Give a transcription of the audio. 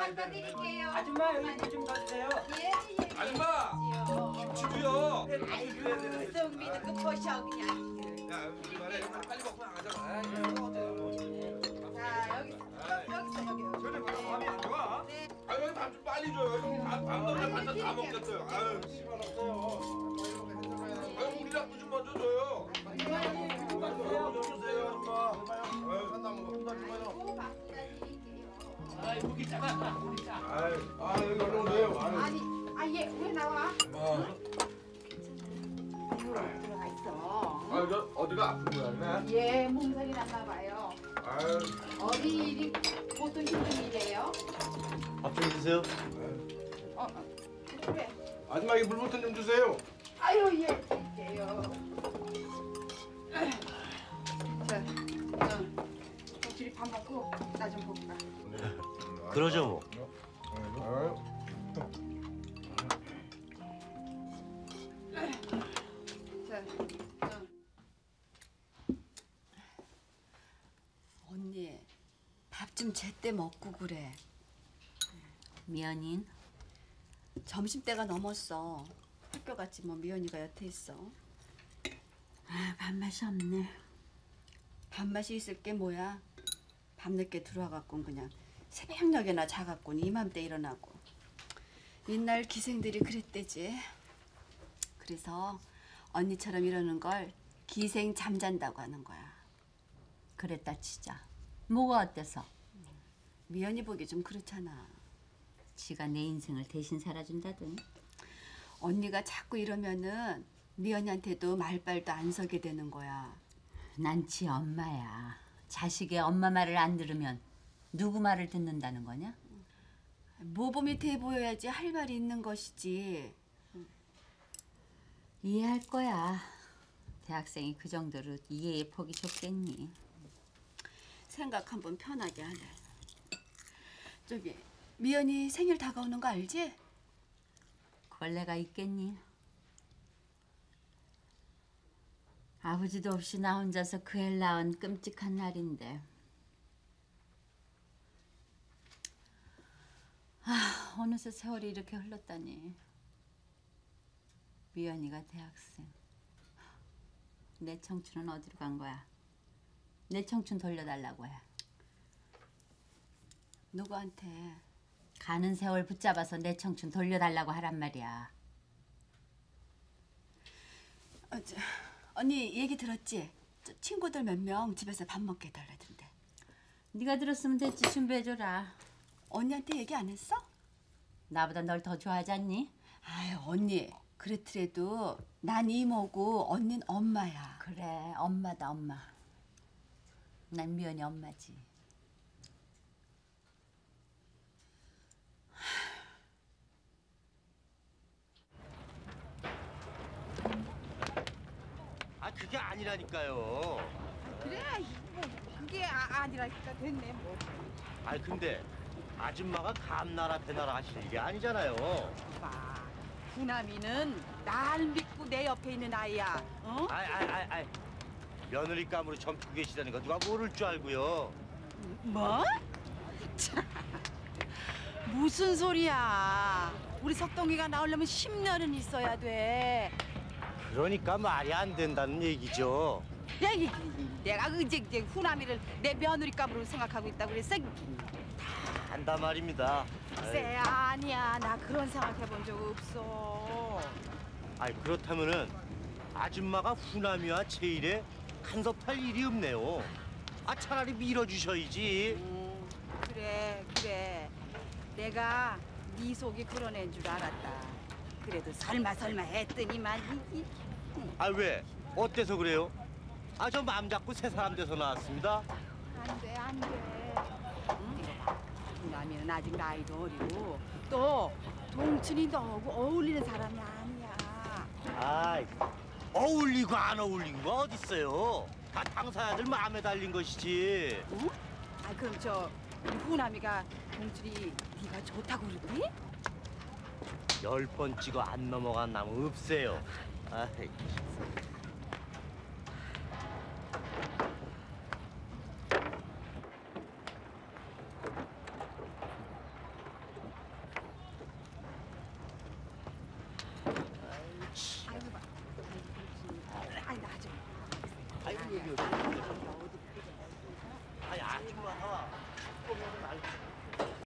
갖다 드릴게요. 아줌마 여기 좀 봐주세요. 예. 아줌마! 김치도요. 아이고 성민이 그 버셔 그냥. 야, 우리 말에 빨리 먹고 나가자. 자 여기서 여기. 저래 벌써 밥이 안 좋아? 네. 아, 여기 밥 좀 빨리 줘요. 여기 밥도 반찬 다 먹겠어요. 아유, 시간 없어요. 아유, 우리랑도 좀 먼저 줘요. 먼저 주세요, 아줌마. 아유, 한남 혼자 주마요. 아 고기 작았다. 고기 작. 아유, 아 여기 얼른 오세요. 아니 아얘 왜 나와? 뭐. 들어가 있어. 아, 저 어디가 아픈 거야? 예 몸살이 났나 봐요. 아유, 어디 일이 보통 힘든 일이에요? 밥 좀 주세요. 그래. 아줌마 이 물부터 좀 주세요. 아유 예 드릴게요. 자, 둘이 밥 먹고 나 좀 볼까? 그러죠 뭐. 자, 언니, 밥 좀 제때 먹고 그래. 미연인? 점심때가 넘었어. 학교 갔지 뭐 미연이가 여태 있어. 아, 밥맛이 없네. 밥맛이 있을 게 뭐야. 밤늦게 들어와갖고 그냥 새벽녘에나 자갖고 이맘때 일어나고. 옛날 기생들이 그랬대지. 그래서 언니처럼 이러는 걸 기생 잠잔다고 하는 거야. 그랬다 치자. 뭐가 어때서? 미연이 보기 좀 그렇잖아. 지가 내 인생을 대신 살아준다더니. 언니가 자꾸 이러면은 미연이한테도 말발도 안 서게 되는 거야. 난 지 엄마야. 자식의 엄마 말을 안 들으면 누구 말을 듣는다는 거냐? 모범이 돼 보여야지 할 말이 있는 것이지. 이해할 거야. 대학생이 그 정도로 이해의 폭이 좁겠니? 생각 한번 편하게 하네. 저기 미연이 생일 다가오는 거 알지? 그걸 내가 있겠니? 아버지도 없이 나 혼자서 그 애를 낳은 끔찍한 날인데. 아, 어느새 세월이 이렇게 흘렀다니. 미연이가 대학생. 내 청춘은 어디로 간 거야? 내 청춘 돌려달라고 해. 누구한테? 가는 세월 붙잡아서 내 청춘 돌려달라고 하란 말이야. 언니 얘기 들었지? 저 친구들 몇 명 집에서 밥 먹게 해달라던데. 네가 들었으면 됐지. 준비해줘라. 언니한테 얘기 안 했어? 나보다 널 더 좋아하지 않니? 아유 언니 그렇더라도 난 이모고 언닌 엄마야. 그래, 엄마다 엄마. 난 미연이 엄마지. 아 그게 아니라니까요. 그래 뭐 그게 아니라니까 됐네 뭐. 아 근데 아줌마가 감나라 배나라 하실 일이 아니잖아요. 봐 후남이는 날 믿고 내 옆에 있는 아이야. 어? 아이 며느리감으로 젊고 계시다는 거 누가 모를 줄 알고요. 뭐? 참, 무슨 소리야. 우리 석동이가 나오려면 10년은 있어야 돼. 그러니까 말이 안 된다는 얘기죠. 야, 내가 이제 후남이를 내 며느리감으로 생각하고 있다고 그랬어? 한단 말입니다. 글쎄 아니야. 나 그런 생각해 본 적 없어. 아이 그렇다면은 아줌마가 후남이와 제일에 간섭할 일이 없네요. 아 차라리 밀어주셔야지. 그래. 내가 네 속이 그런 애인 줄 알았다. 그래도 설마 했더니만 아 왜? 어때서 그래요? 아 저 마음 잡고 새 사람 돼서 나왔습니다. 안 돼. 이거 봐. 후남이는 아직 나이도 어리고 또 동춘이 너하고 어울리는 사람이 아니야. 아이 어울리고 안 어울린 거 어딨어요? 다 당사자들 마음에 달린 것이지. 응? 아 그럼 저 우리 후남이가 동춘이 네가 좋다고 그러니? 10번 찍어 안 넘어간 나무 없어요. 아이. 아니 아줌마가 보면 말고